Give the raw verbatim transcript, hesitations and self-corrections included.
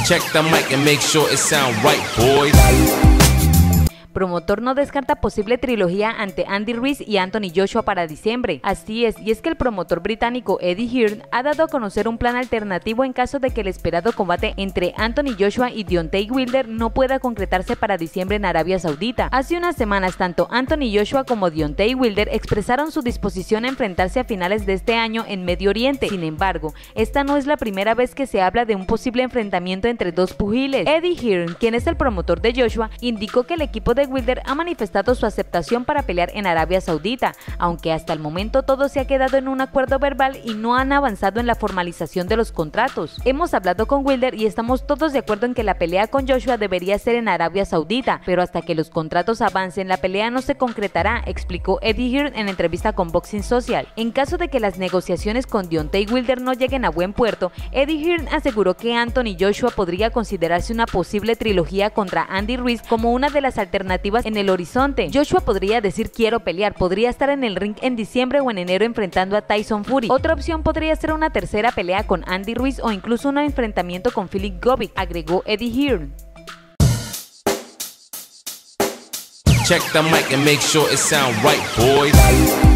Check the mic and make sure it sound right, boys. Promotor no descarta posible trilogía ante Andy Ruiz y Anthony Joshua para diciembre. Así es, y es que el promotor británico Eddie Hearn ha dado a conocer un plan alternativo en caso de que el esperado combate entre Anthony Joshua y Deontay Wilder no pueda concretarse para diciembre en Arabia Saudita. Hace unas semanas, tanto Anthony Joshua como Deontay Wilder expresaron su disposición a enfrentarse a finales de este año en Medio Oriente. Sin embargo, esta no es la primera vez que se habla de un posible enfrentamiento entre dos pugiles. Eddie Hearn, quien es el promotor de Joshua, indicó que el equipo de Wilder ha manifestado su aceptación para pelear en Arabia Saudita, aunque hasta el momento todo se ha quedado en un acuerdo verbal y no han avanzado en la formalización de los contratos. Hemos hablado con Wilder y estamos todos de acuerdo en que la pelea con Joshua debería ser en Arabia Saudita, pero hasta que los contratos avancen la pelea no se concretará, explicó Eddie Hearn en entrevista con Boxing Social. En caso de que las negociaciones con Deontay Wilder no lleguen a buen puerto, Eddie Hearn aseguró que Anthony Joshua podría considerarse una posible trilogía contra Andy Ruiz como una de las alternativas en el horizonte. Joshua podría decir quiero pelear, podría estar en el ring en diciembre o en enero enfrentando a Tyson Fury. Otra opción podría ser una tercera pelea con Andy Ruiz o incluso un enfrentamiento con Filip Govic, agregó Eddie Hearn. Check the mic and make sure it sound right, boys.